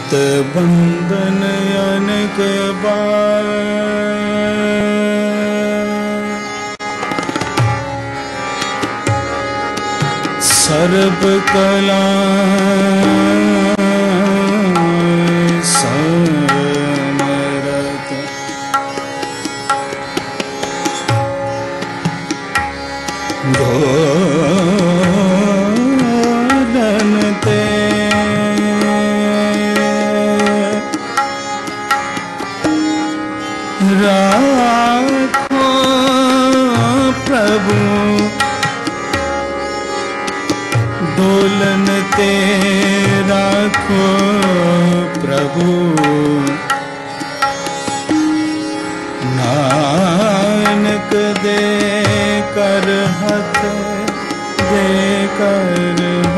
चित बंधन अनेक बार सर्व कला समरत ढोलन ते राखो प्रभु डोलन ते राखो प्रभु नानक दे कर हथ दे कर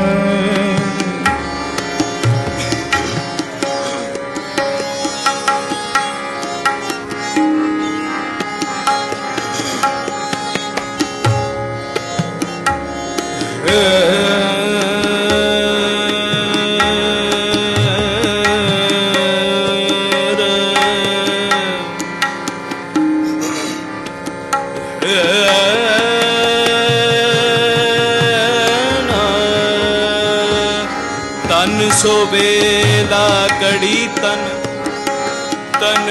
सो बेला कड़ी तन तन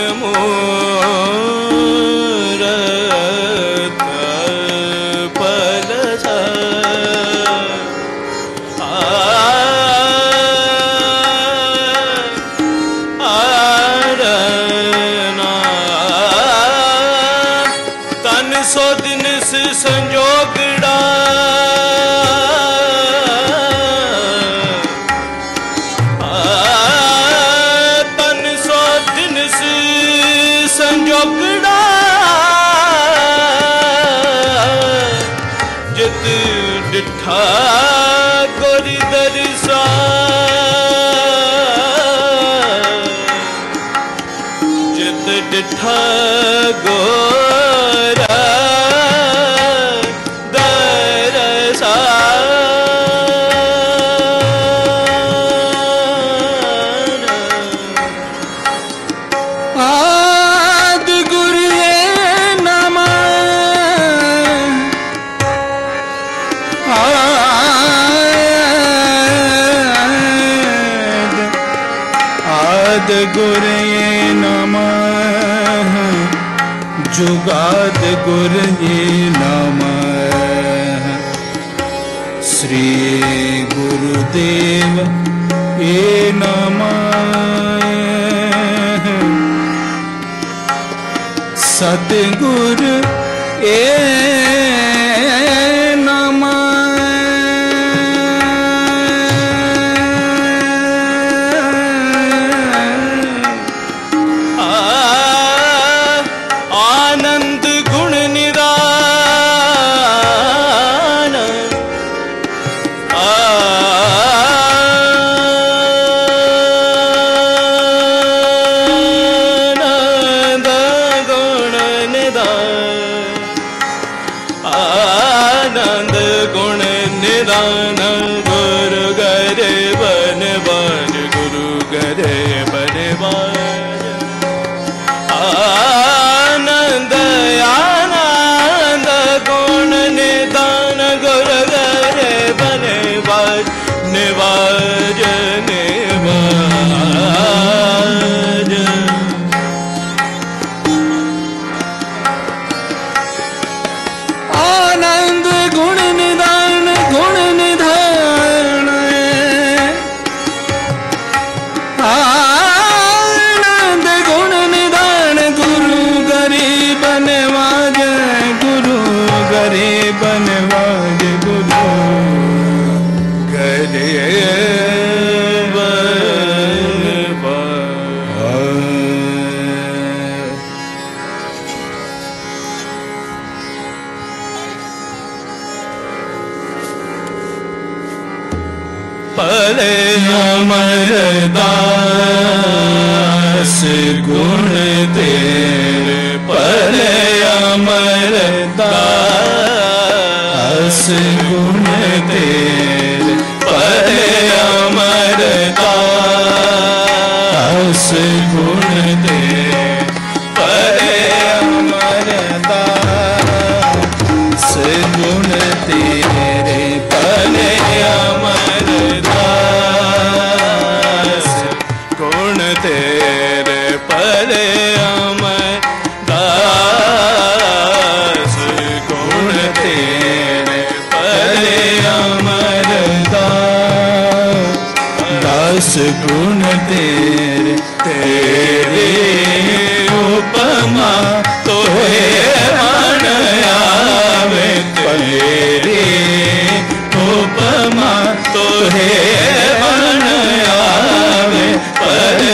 मूरत पल तन सो दिन से संजोगड़ा संजोगड़ा जित डिठा गोरी दरसा जित डिठा गोरा दरसा गुरये नमः जुगाद गुरये नमः श्री गुरुदेव ए नमः सतगुरु ए आनंद गुण निदान गुरु गरे बनवाज गुरु गरे बनवाज आनंद आनंद गुण निदान गुरु गरे बनवाज निवाज निवाज आनंद गुण निधान आनंद गुण निधान गुरु गरीब नवाज गुरु गरीब नवाज गुरु गरीब पले अमरदास गुण तेरे पले अमरदास गुण तेरे पले अमरदास गुण तेरे परे अमरदास गुण तेरे परे अमरदास गुण तेरे परे अमरदास गुण तेरे परे अमरदास दास गुण तेरे तेरे उपमा तोहे मन आवे तेरे उपमा तोहे मन आवे परे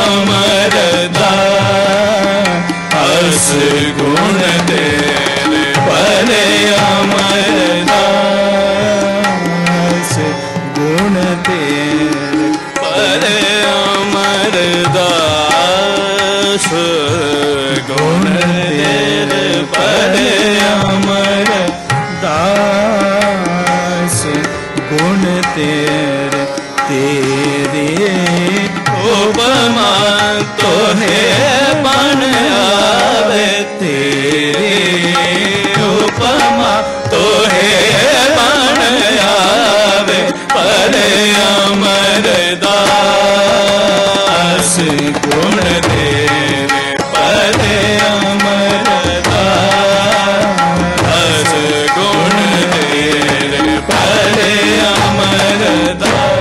अमरदास गुण तेरे परे अमरदास गुण तेरे परे अमरदास गुण तेरे परे अमरदास गुण तेरे तेरे उपमा तोहे मन आवे तेरे उपमा तोहे मन आवे परे अमरदास गुण तेरे परे अमरदास गुण तेरे परे अमरदास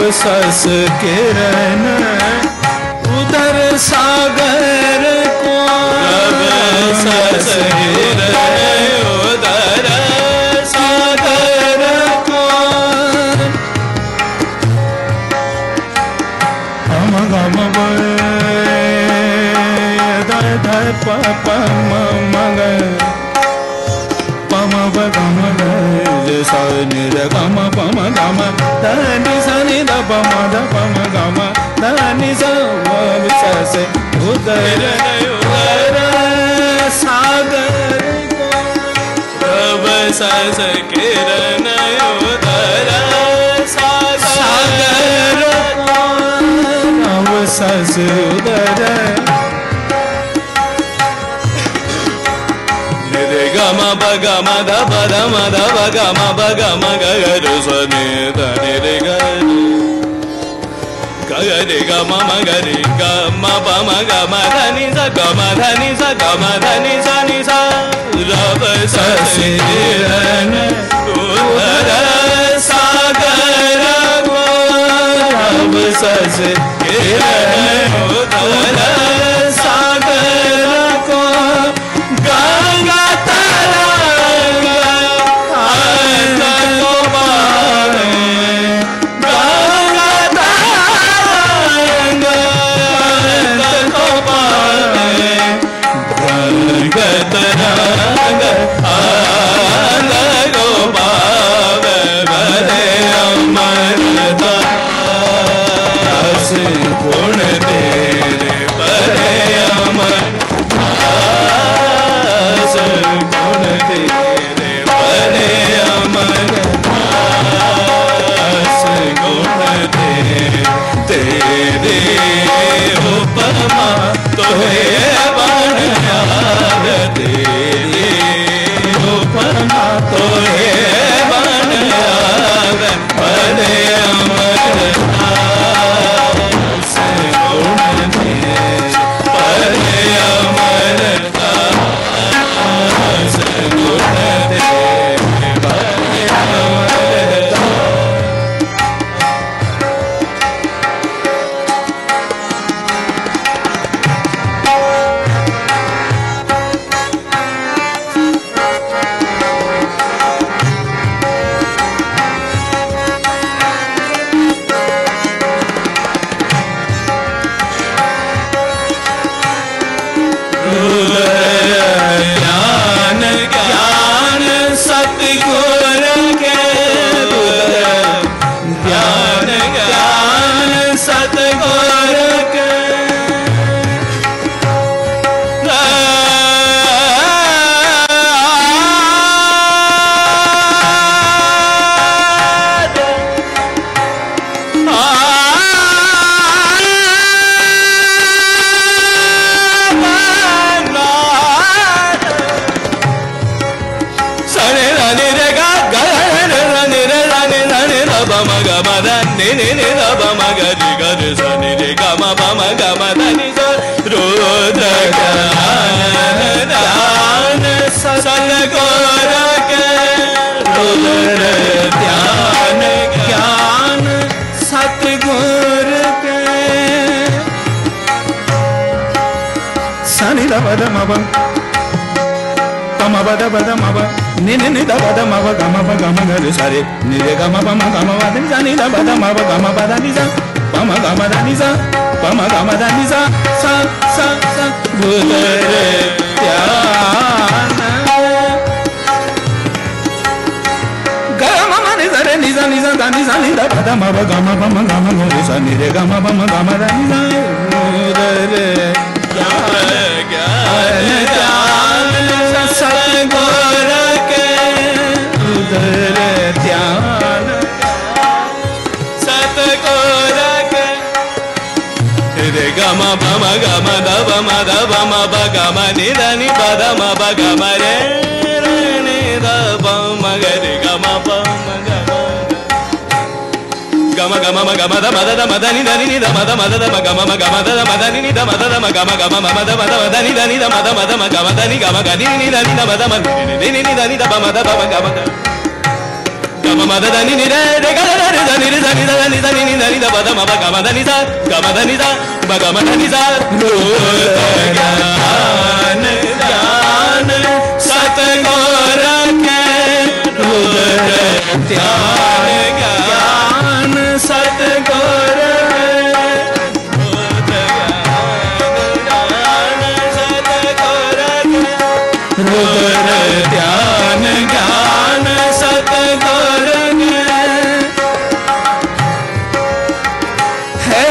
सस किरण उधर सागर को सस किरण उधर सागर को हम गम धर प मग पम गम सा निर गम पम गम धनि सा नि द पम ध पम गम धनि सा से उदर उदर सागर रव सस किरण उदर सागर रव सस उदर गम बग मद पद मद बग म बग म गर स्वनि धनि रे ग म ग म प म ग म धनि स ग म धनि स ग म धनि स नि स रव सस किरण उदर सागर को रव सस किरण उदर सागर को गंगा गुण तेरे परे अमर गुण तेरे परे अमर गुण तेरे उपमा तोहे बन याद तेरी उपमा तोहे बन याद परे अमर सारे निरे गम पम गम वदन जानी द बद म ग म पद नि सा पम गम द नि सा पम गम द नि सा सा सा सा उदर ध्यान गम म नि सा रे नि सा द नि सा नि द बद म ग म पम गम ग सा निरे गम पम गम द नि सा उदर ज्ञान सतगुर के उदर ध्यान सतगुर के रे गम पम गम द म ब ग म नि द नि प द म ब ग म रे रे नि द प म ग रे ग म प म ग गम गम म गम द म द म द नि द नि द म द म द म गम म गम द म द नि द म द म गम गम म द म द नि द नि द म द म गम द नि गम ग नि नि द नि द म द म नि नि द नि द प म द प म गम द gama mada dani ni re re ga re re dani re dani dani dani ni dani da bada ma ba gama dani sa ba gama dani sa ज्ञान ज्ञान सतगुर के रुद्र ध्यान ज्ञान सतगुर रुद्र ध्यान ज्ञान सतगुर है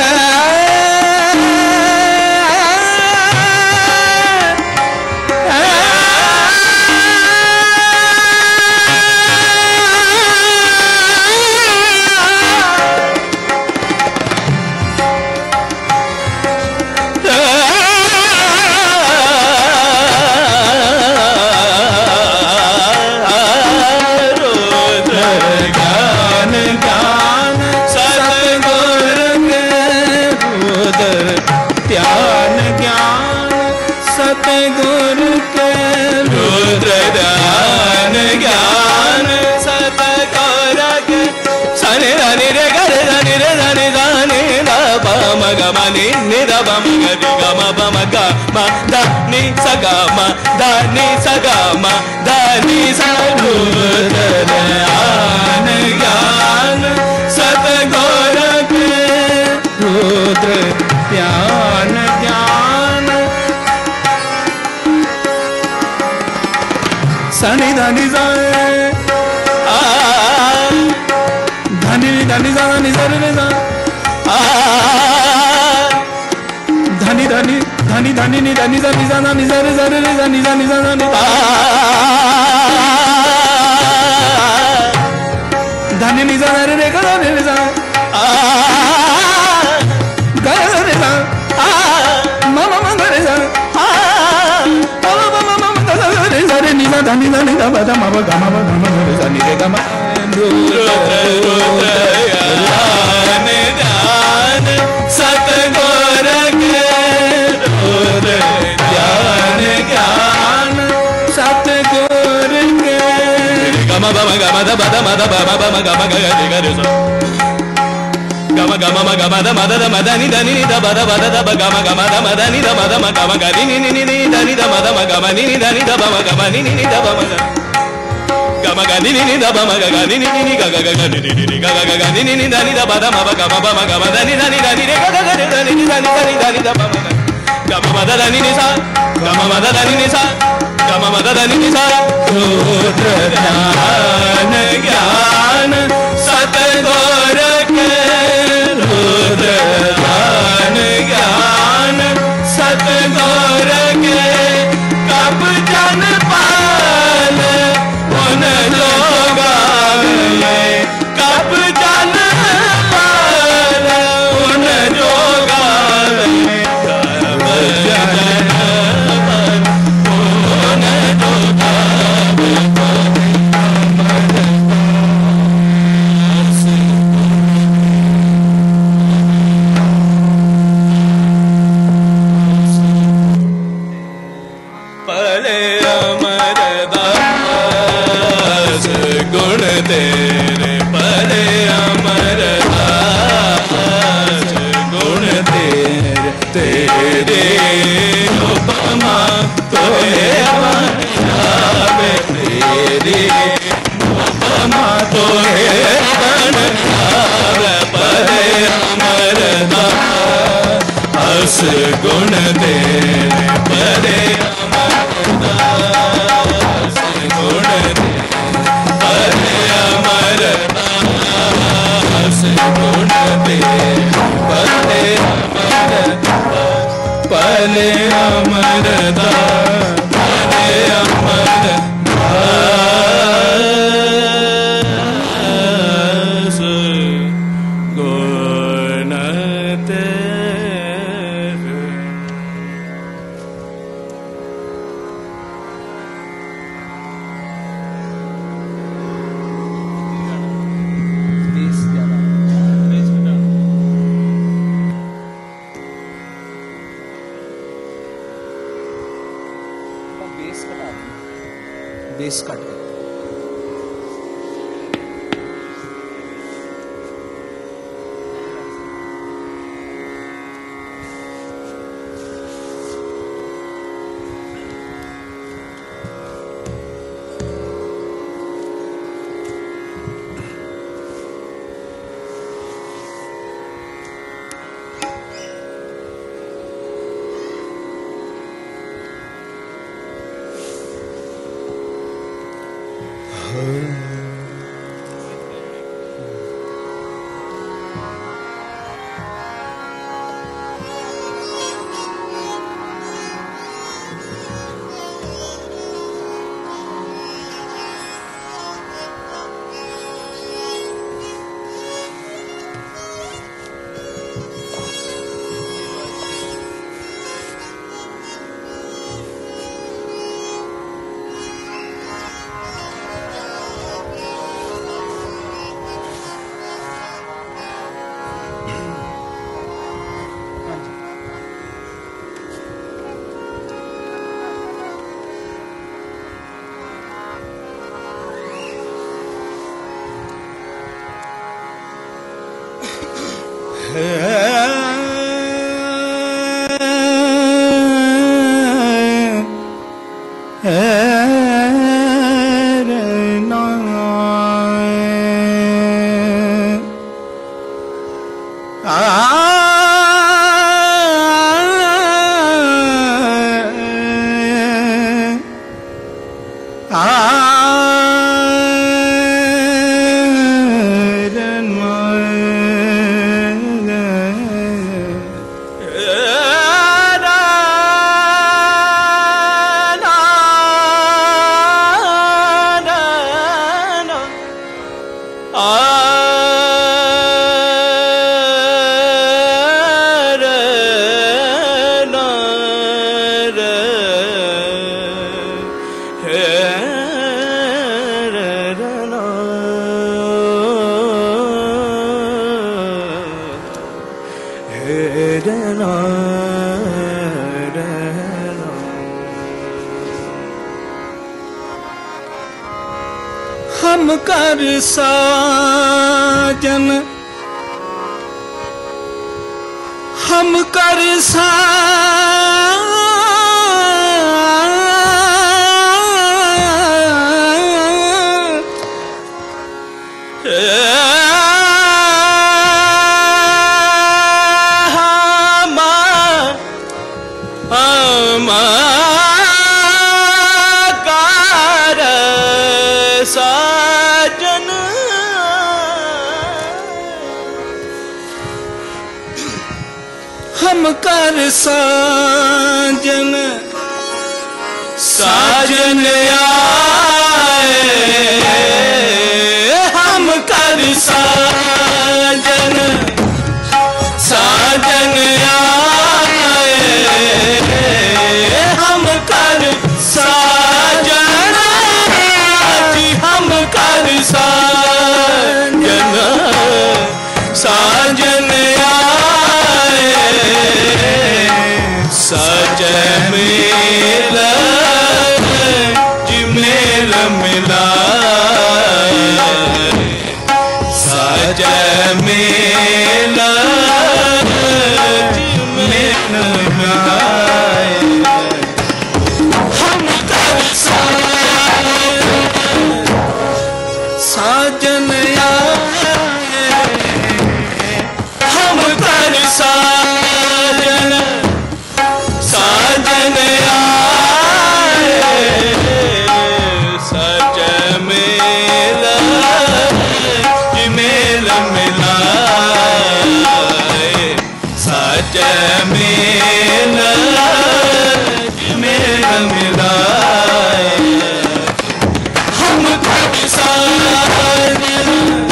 Sagama, Dani Sagama, Dani Sarudrayan Gyan Satgor ke Rudra Dhyan Gyan Sani Dani Zane Dhani Dhani Zani Zani Zani Dhani Dhani Dhani Dhani ni Dhani Dhani Dhani Dhani Dhani Dhani Dhani Dhani Dhani ni Dhani re Dhani ni Dhani Dhani ni Dhani Mama Mama ni Dhani Mama Mama Mama Dhani Dhani ni Dhani Dhani Dhani Mama Gama Gama Dhani re Gama Satgor ke ज्ञान ज्ञान सतगुर के गम बम गम the बद मद बम बम गम ग ग ग रे स गम गम म गम द मद द मद नि द नि द बद बद द ब गम गम द मद नि द मद म गम ग नि नि नि द नि द मद म गम नि नि द नि द बम गम नि नि द बम गम ग नि नि द बम ग ग नि नि नि ग ग ग नि नि नि ग ग ग नि नि द नि द बद म ब गम ब म गम द नि द नि द नि रे ग ग ग रे द नि द नि द नि द बम Gama mada dani ni sa, gama mada dani ni sa, gama mada dani ni sa. Rudra dhyan gyan satgor ke Rudra dhyan gyan satgor ke kab jan pal un loga kab jan pal un loga गुण तेरे परे अमरदास गुण तेरे अमरदास गुण तेरे परे अमरदास परे अमरदास परे अमरदास गुण बेस कट हम कर साजन हम कर साजन हम कर साजन साजन आए हम कर साजन साजन आए हम कर साजन हम कर साजन साजन सज मेल जिमेल मिला सज मेल जिमेल मिला हम कर साजन हम कर साजन साजन आए सज मेल जिमेल मिलाए सज मेल जिमेल मिलाए हम कर साजन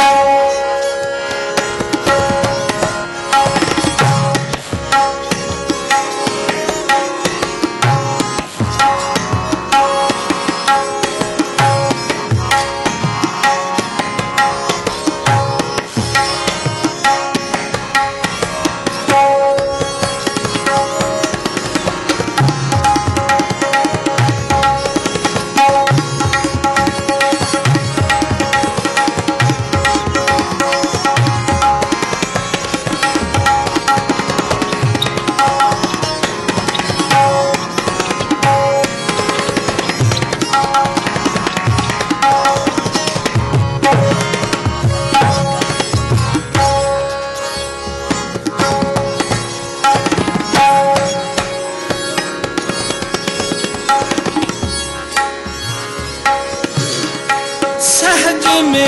सहज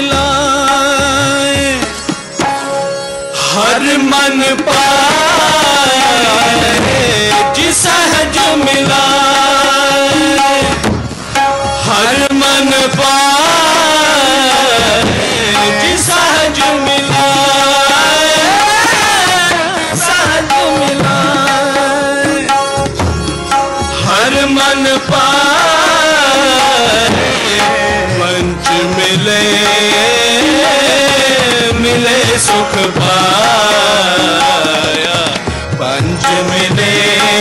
मिलाए हर मन पाए जी सहज मिलाए हर मन पाए जी सहज मिलाए सहज मिलाए हर मन पाए पंच मिले मिले सुख पाया पंच मिले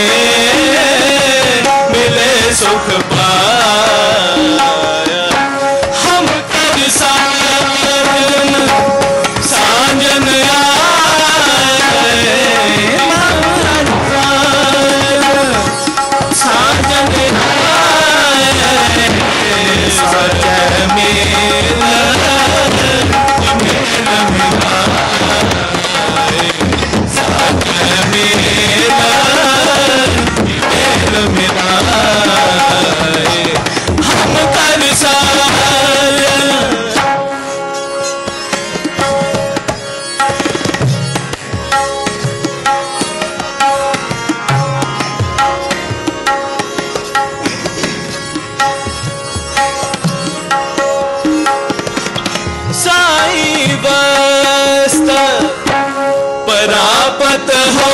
मिले सुख पाया हम कर साजन साजन आए परापत हो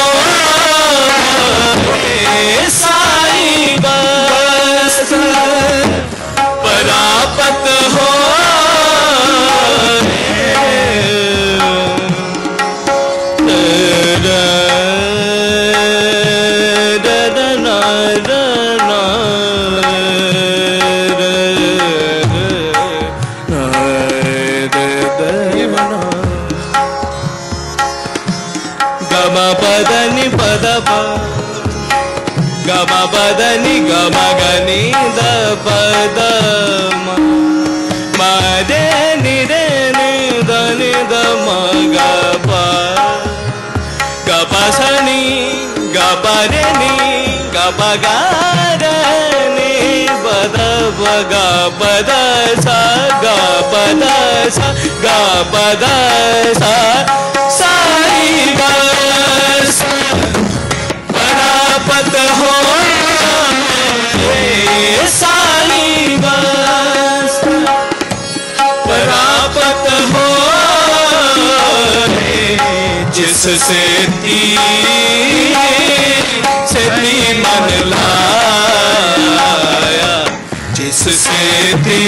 साईं बस परापत हो పదని పద గమ పదని గమ గని ద పద మదే నిదే నిదని ద మగ ప గపసని గపదని గపగారని పద గ పద స గ పద స గ పద స సాయి बस परापत हो साईं बस परापत हो जिससे ती मन लाया जिससे ती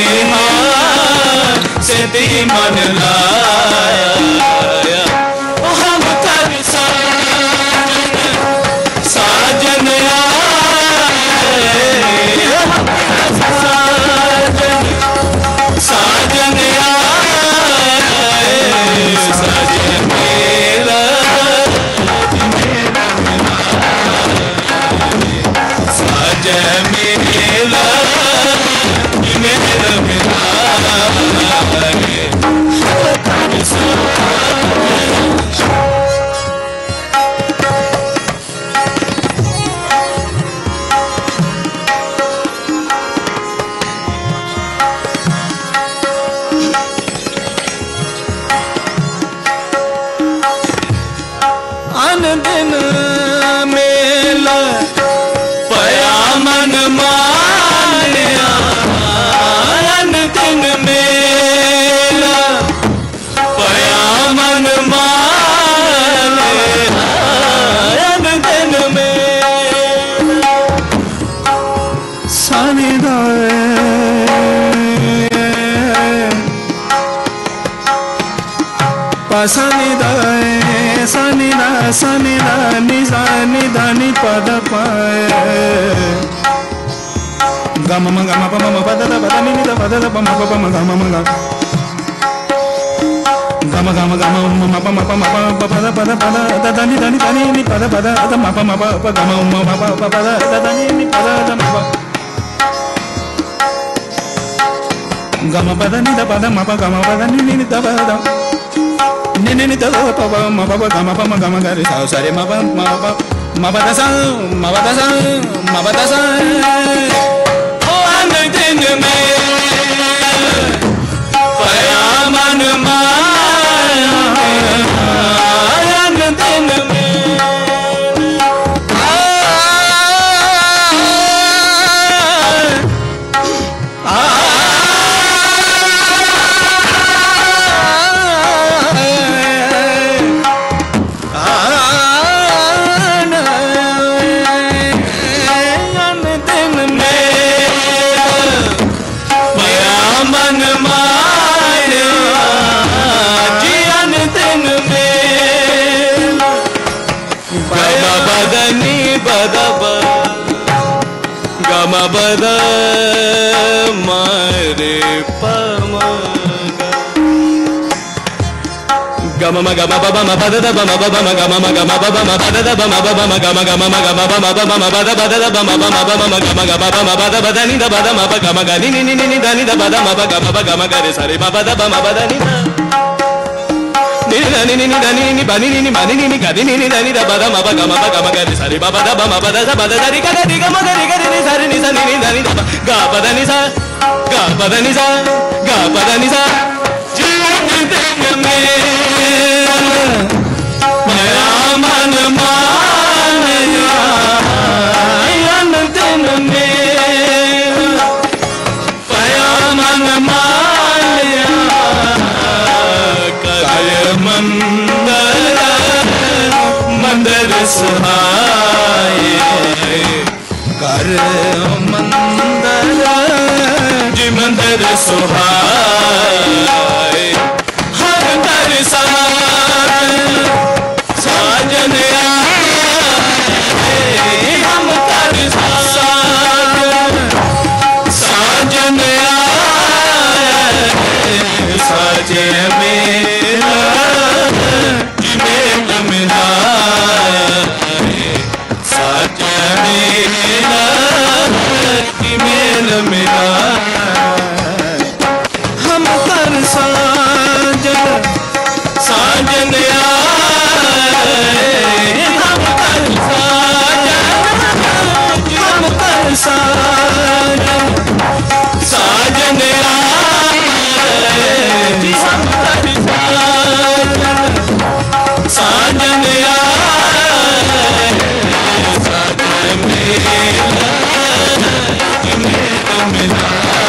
मन लाया साजन साजन साजन मेरा साजन मेरा मेरा दिन मेला पया मन मानिया दिन मेला पया मन मानिया दिन मेला सानी पासानी दाए सनी ना नि सा नि धा नि पद पाए गम म गम प म पद द पद नि द पद द प म प म गम म गम गम गम गम म प म प म प पद पद पद द द नि नि पद पद द म प म प गम म प प पद द द नि पद द म प गम पद नि द पद म प गम पद नि द पद ni ni da pa pa ma pa ga ma ga re sa sa re ma pa da sa o an din me paya man ma an din me गम बद मारे पम गम म गम ब म पद द ब म ब म गम म गम ब म पद द ब म ब म गम गम म गम ब म ब म पद द ब म ब म गम गम ब म पद ब द नि द ब द म ब गम ग नि नि नि द नि द ब द म ब गम ब गम ग रे सा रे म ब द ब म ब द नि ni ni ni ni ni ni ba ni ni ma ni ni ga ni ni da ni da ba da ma ba ga ga ni sa ri ba da ba ma ba da sa ba da ri ga ni ga ma ga ni sa ri ni sa ni ni da ni da ba ga ba da ni sa ga ba da ni sa ga ba da ni sa ji ni de me mera man मान ya yan din me paya man मान ya मंगल सुहाए कर मंदर जी मंदिर सुहाए हर कर साजन आए हम कर साजन आए साजे मेरा मेल मिलाए साजे मेरा मेल मिलाए हम कर साजन साजन आए हम कर साजन साजन आए हम कर साजन आए साजन मेला मिला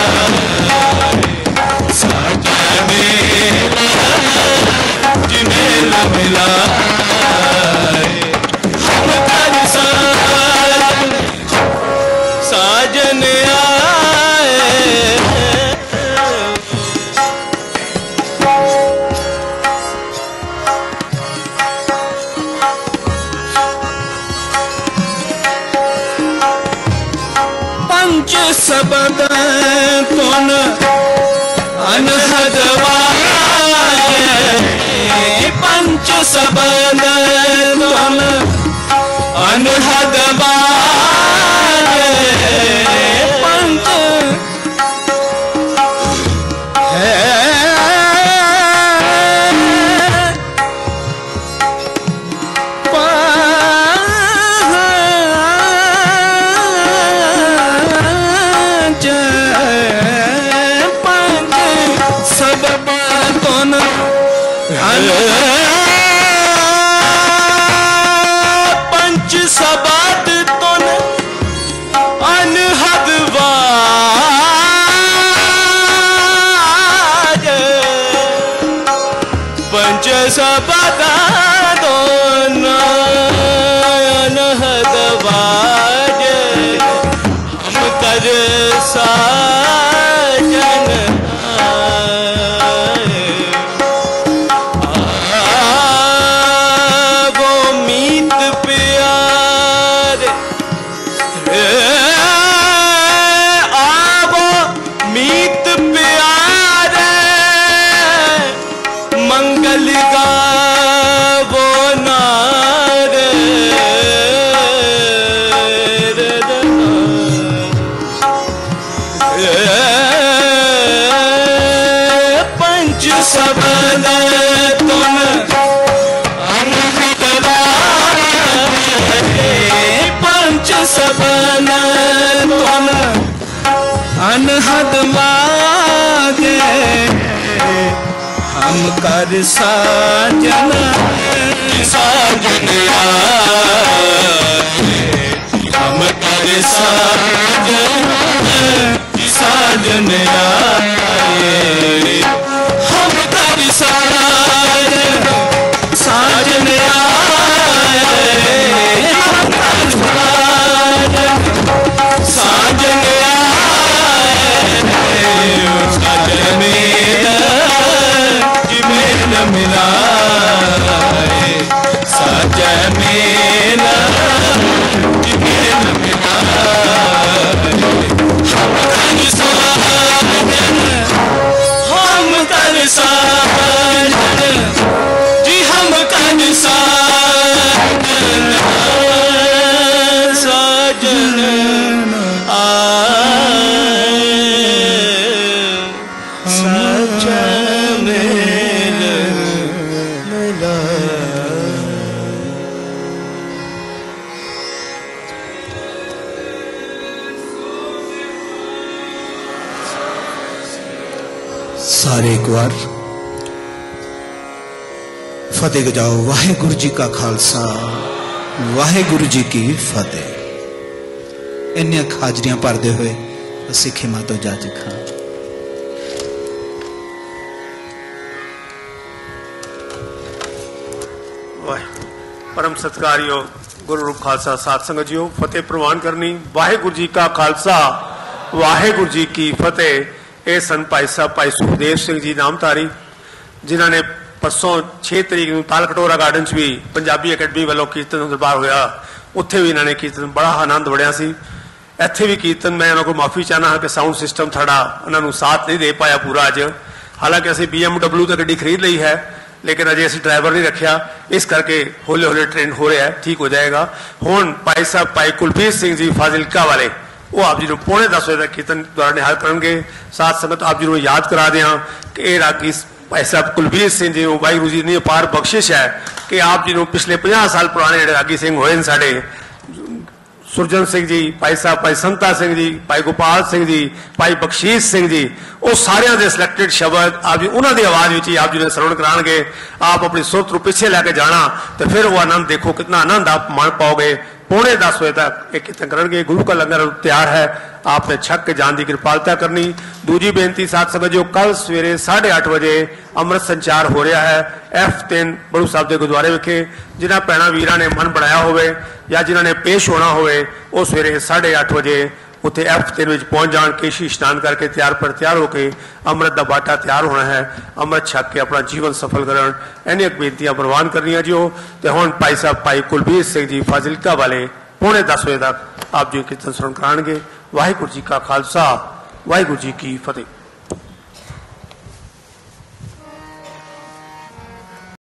साजन मेला मिला हम कर साजन आए पंच सबद तुन अनहद वाजे पंच सबद तुन अनहद वाजे पंच पंच सबद तुन अनहद वाजे पंच सबद तुन अनहद वाजे हम कर साजन मंगल का वो नार पंच सबद तुन अनहद वाजे पंच सबद तुन अनहद वाजे हम कर साजन साजन आए हम कर साजन साजन आए हम कर साजन साजन आए हम कर साजन आए साजन मेरा मिला साजा मेला मेल मिला हम कर साजन जी हम कर साजन साजन साजा मेल सारे एक बार फतेह गजाओ। वाहेगुरु जी का खालसा वाहेगुरु जी की फतेह। इन्नियां हाजरियां भरदे हुए असीं खिमा तो जज खां। परम सत्कारयोग गुरु रूप खालसा साध संगत जीओ फतेह प्रवान करनी। वाहिगुरु जी का खालसा वाहिगुरु जी की फतेह। ये सन भाई साहब भाई सुखदेव सिंह जी नामधारी, जिन्होंने परसों 6 तरीक को ताल कटोरा गार्डन भी पंजाबी अकैडमी वालों कीर्तन दरबार होया, उत्थे भी इन्होंने कीर्तन बड़ा आनंद बढ़िया सी। इत्थे भी कीर्तन मैं उन्होंने को माफ़ी चाहना हाँ कि साउंड सिस्टम थोड़ा उन्होंने साथ नहीं दे पाया पूरा अज। हालांकि असीं BMW तो गड्डी खरीद ली है, लेकिन अजे असीं ड्राइवर नहीं रखा, इस करके हौले हौले ट्रेंड हो रहा है, ठीक हो जाएगा। हुण भाई साहब भाई कुलबीर सिंह जी फाजिलका वाले वो आप जी को 9:45 बजे तक कीर्तन द्वारा निहाल करेंगे। साथ संगत आप जी को याद करा दें कि ये रागी भाई साहब कुलबीर सिंह जी को वाहिगुरू जी ने अपार बख्शिश है कि आप जी को पिछले 50 साल पुराने जो रागी सिंह होए साढ़े सुरजन सिंह जी, भाई साहब भाई संता सिंह जी, भाई गोपाल सिंह जी, भाई बख्शीश सिंह जी, वो सारे दे सिलेक्टेड शब्द आप जी उन्होंने आवाज में ही आप जी ने श्रवण कराएंगे। आप अपनी सुरत को पीछे लैके जाना तो फिर वो आनंद देखो, कितना आनंद आप मान पाओगे। 9:45 बजे तक एक कीर्तन करेंगे। गुरु का लंगर तैयार है, आपने छक के जान की कृपालता करनी। दूजी बेनती साथ समझ जो कल सवेरे 8:30 बजे अमृत संचार हो रहा है F3 बड़ू साहब के गुरुद्वारे विखे। जिन्होंने भैन वीर ने मन बनाया होवे या जिन्होंने पेश होना होवे वो सवेरे 8:30 बजे उत्थे F3 में पहुंच जान, केशी स्नान करके तैयार होकर अमृत का बाटा तैयार होना है, अमृत छक के अपना जीवन सफल करन। इन्नी बेनतियां प्रवान करनिया जी। तो हुण भाई साहब भाई कुलबीर सिंह जी फाजिलका वाले 9:45 बजे तक आप जी कीर्तन श्रवण कराएंगे। वाहिगुरू जी का खालसा वाहिगुरू जी की फतेह।